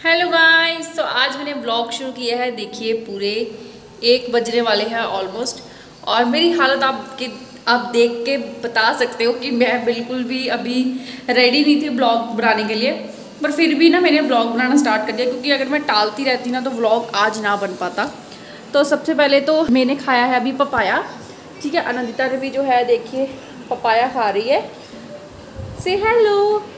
Hello guys, तो आज मैंने ब्लॉग शुरू किया है। देखिए पूरे 1 बजने वाले हैं ऑलमोस्ट, और मेरी हालत आप देख के बता सकते हो कि मैं बिल्कुल भी अभी रेडी नहीं थी ब्लॉग बनाने के लिए। पर फिर भी ना मैंने ब्लॉग बनाना स्टार्ट कर दिया, क्योंकि अगर मैं टालती रहती ना तो व्लॉग आज ना बन पाता। तो सबसे पहले तो मैंने खाया है अभी पपाया, ठीक है। अनंदिता ने भी जो है देखिए पपाया खा रही है। से हेलो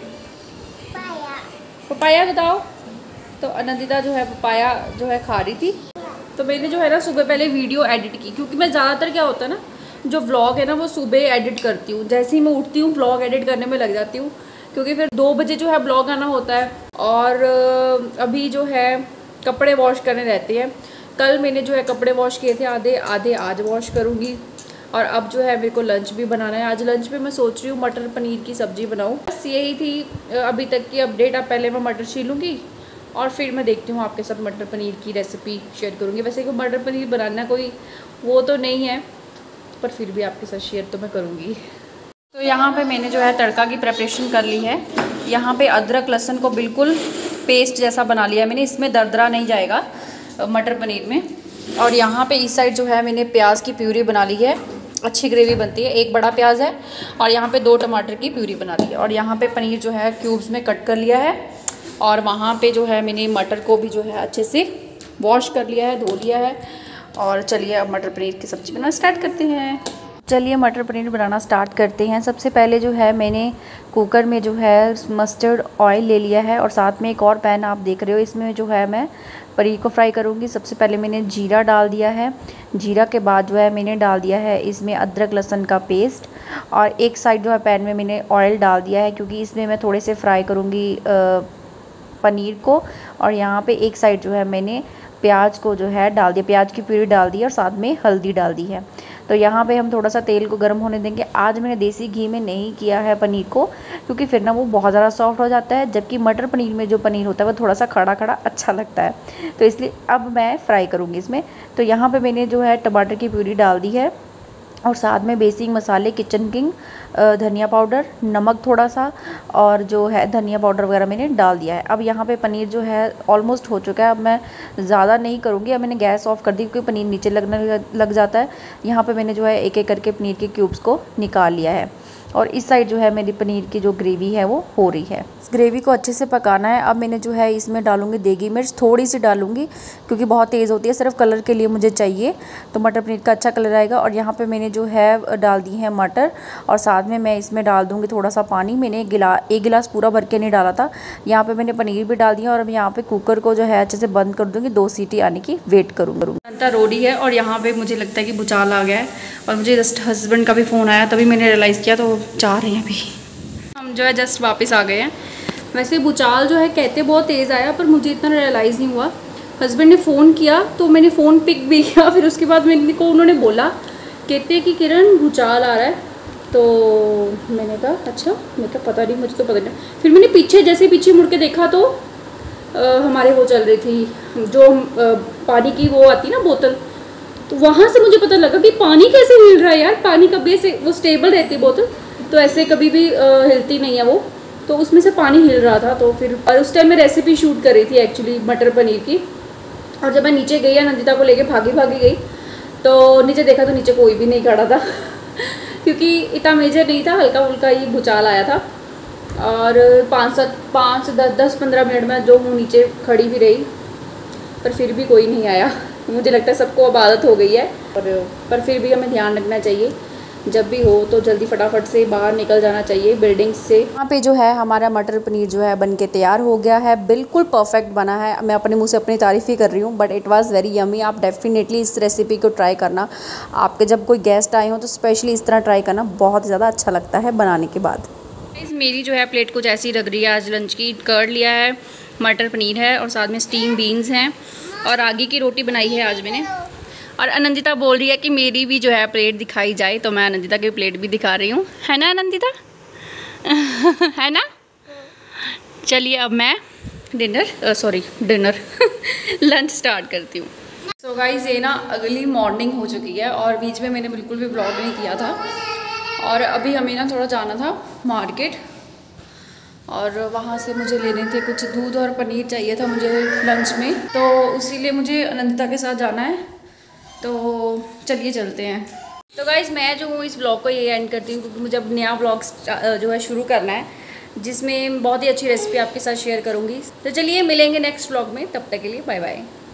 पपाया बताओ। तो अनंदिता जो है पपाया जो है खा रही थी। तो मैंने जो है ना सुबह पहले वीडियो एडिट की, क्योंकि मैं ज़्यादातर क्या होता है ना, जो व्लॉग है ना वो सुबह एडिट करती हूँ। जैसे ही मैं उठती हूँ व्लॉग एडिट करने में लग जाती हूँ, क्योंकि फिर 2 बजे जो है ब्लॉग आना होता है। और अभी जो है कपड़े वॉश करने रहते हैं। कल मैंने जो है कपड़े वॉश किए थे आधे आधे, आज वॉश करूँगी। और अब जो है मेरे को लंच भी बनाना है। आज लंच में मैं सोच रही हूँ मटर पनीर की सब्ज़ी बनाऊँ। बस यही थी अभी तक की अपडेट। अब पहले मैं मटर छीलूँगी और फिर मैं देखती हूँ आपके साथ मटर पनीर की रेसिपी शेयर करूँगी। वैसे को मटर पनीर बनाना कोई वो तो नहीं है, पर फिर भी आपके साथ शेयर तो मैं करूँगी। तो यहाँ पे मैंने जो है तड़का की प्रिपरेशन कर ली है। यहाँ पे अदरक लहसुन को बिल्कुल पेस्ट जैसा बना लिया मैंने। इसमें दरदरा नहीं जाएगा मटर पनीर में। और यहाँ पे इस साइड जो है मैंने प्याज की प्यूरी बना ली है। अच्छी ग्रेवी बनती है। 1 बड़ा प्याज है और यहाँ पे 2 टमाटर की प्यूरी बना ली है। और यहाँ पे पनीर जो है क्यूब्स में कट कर लिया है। और वहाँ पे जो है मैंने मटर को भी जो है अच्छे से वॉश कर लिया है, धो लिया है। और चलिए अब मटर पनीर की सब्ज़ी बनाना स्टार्ट करते हैं। चलिए मटर पनीर बनाना स्टार्ट करते हैं। सबसे पहले जो है मैंने कुकर में जो है मस्टर्ड ऑयल ले लिया है, और साथ में एक और पैन आप देख रहे हो, इसमें जो है मैं पनीर को फ्राई करूँगी। सबसे पहले मैंने जीरा डाल दिया है। जीरा के बाद जो है मैंने डाल दिया है इसमें अदरक लहसुन का पेस्ट। और एक साइड जो है पैन में मैंने ऑयल डाल दिया है, क्योंकि इसमें मैं थोड़े से फ्राई करूँगी पनीर को। और यहाँ पे एक साइड जो है मैंने प्याज को जो है डाल दिया, प्याज की प्यूरी डाल दी और साथ में हल्दी डाल दी है। तो यहाँ पे हम थोड़ा सा तेल को गर्म होने देंगे। आज मैंने देसी घी में नहीं किया है पनीर को, क्योंकि फिर ना वो बहुत ज़्यादा सॉफ्ट हो जाता है, जबकि मटर पनीर में जो पनीर होता है वो थोड़ा सा खड़ा खड़ा अच्छा लगता है। तो इसलिए अब मैं फ्राई करूँगी इसमें। तो यहाँ पर मैंने जो है टमाटर की प्यूरी डाल दी है, और साथ में बेसिक मसाले किचन किंग, धनिया पाउडर, नमक थोड़ा सा, और जो है धनिया पाउडर वगैरह मैंने डाल दिया है। अब यहाँ पे पनीर जो है ऑलमोस्ट हो चुका है। अब मैं ज़्यादा नहीं करूँगी। अब मैंने गैस ऑफ कर दी, क्योंकि पनीर नीचे लगने लग जाता है। यहाँ पे मैंने जो है एक एक करके पनीर के क्यूब्स को निकाल लिया है। और इस साइड जो है मेरी पनीर की जो ग्रेवी है वो हो रही है। इस ग्रेवी को अच्छे से पकाना है। अब मैंने जो है इसमें डालूंगी देगी मिर्च, थोड़ी सी डालूंगी, क्योंकि बहुत तेज़ होती है, सिर्फ कलर के लिए मुझे चाहिए, तो मटर पनीर का अच्छा कलर आएगा। और यहाँ पे मैंने जो है डाल दी है मटर, और साथ में मैं इसमें डाल दूँगी थोड़ा सा पानी। मैंने 1 गिलास पूरा भर के नहीं डाला था। यहाँ पर मैंने पनीर भी डाल दिया, और अब यहाँ पर कुकर को जो है अच्छे से बंद कर दूँगी। 2 सीटी आने की वेट करूँगी। अंता रोडी है, और यहाँ पर मुझे लगता है कि भुचाल आ गया है। और मुझे जस्ट हस्बैंड का भी फ़ोन आया, तभी मैंने रियलाइज़ किया, तो जा रहे हैं अभी। हम जो है जस्ट वापस आ गए हैं। वैसे भूचाल जो है कहते बहुत तेज़ आया, पर मुझे इतना रियलाइज़ नहीं हुआ। हस्बैंड ने फ़ोन किया तो मैंने फ़ोन पिक भी किया। फिर उसके बाद मेरे को उन्होंने बोला, कहते कि किरण भूचाल आ रहा है। तो मैंने कहा अच्छा, मैं क्या पता नहीं, मुझे तो पता नहीं। फिर मैंने जैसे पीछे मुड़ के देखा तो हमारे वो चल रही थी जो पानी की वो आती ना बोतल, तो वहाँ से मुझे पता लगा कि पानी कैसे हिल रहा है यार। पानी कभी ऐसे वो स्टेबल रहती है बोतल, तो ऐसे कभी भी हिलती नहीं है वो, तो उसमें से पानी हिल रहा था। तो फिर और उस टाइम मैं रेसिपी शूट कर रही थी एक्चुअली मटर पनीर की। और जब मैं नीचे गई, नंदिता को लेके भागी गई, तो नीचे देखा तो नीचे कोई भी नहीं खड़ा था क्योंकि इतना मेजर नहीं था, हल्का फुल्का ही भूचाल आया था। और 5-10-15 मिनट में जो हूँ नीचे खड़ी भी रही, पर फिर भी कोई नहीं आया। मुझे लगता है सबको अब आदत हो गई है, पर फिर भी हमें ध्यान रखना चाहिए, जब भी हो तो जल्दी फटाफट से बाहर निकल जाना चाहिए बिल्डिंग्स से। यहाँ पे जो है हमारा मटर पनीर जो है बनके तैयार हो गया है। बिल्कुल परफेक्ट बना है। मैं अपने मुंह से अपनी तारीफ़ ही कर रही हूँ, but it was very yummy. आप डेफिनेटली इस रेसिपी को ट्राई करना। आपके जब कोई गेस्ट आए हों तो स्पेशली इस तरह ट्राई करना, बहुत ज़्यादा अच्छा लगता है बनाने के बाद। मेरी जो है प्लेट कुछ ऐसी लग रही है। आज लंच की कर्ड लिया है, मटर पनीर है, और साथ में स्टीम बीन्स हैं, और आगे की रोटी बनाई है आज मैंने। और अनंदिता बोल रही है कि मेरी भी जो है प्लेट दिखाई जाए, तो मैं अनंदिता की प्लेट भी दिखा रही हूँ, है ना अनंदिता है ना। चलिए अब मैं डिनर लंच स्टार्ट करती हूँ। सो गाइस, ये ना अगली मॉर्निंग हो चुकी है, और बीच में मैंने बिल्कुल भी ब्लॉग नहीं किया था। और अभी हमें ना थोड़ा जाना था मार्केट, और वहाँ से मुझे लेने थे कुछ दूध और पनीर चाहिए था मुझे लंच में, तो उसीलिए मुझे अनंदिता के साथ जाना है। तो चलिए चलते हैं। तो गाइज़ मैं जो हूँ इस ब्लॉग को ये एंड करती हूँ क्योंकि मुझे अब नया ब्लॉग जो है शुरू करना है, जिसमें बहुत ही अच्छी रेसिपी आपके साथ शेयर करूँगी। तो चलिए मिलेंगे नेक्स्ट ब्लॉग में, तब तक के लिए बाय बाय।